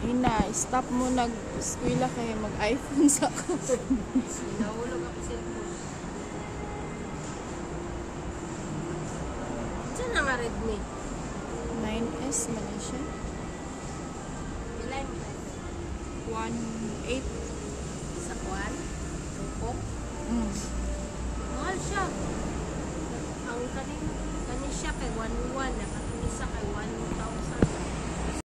Ina, stop mo nag-eskwela kay mag-iPhone sa ko. Nahulog ako cellphone. Saan na nga Redmi? 9S Malaysia. Ilay mo na. 1.8. Sa kuwan? Tungkok? Mahal siya. Ang kanin siya kay 1.1. Nakatulisa kay 1,000.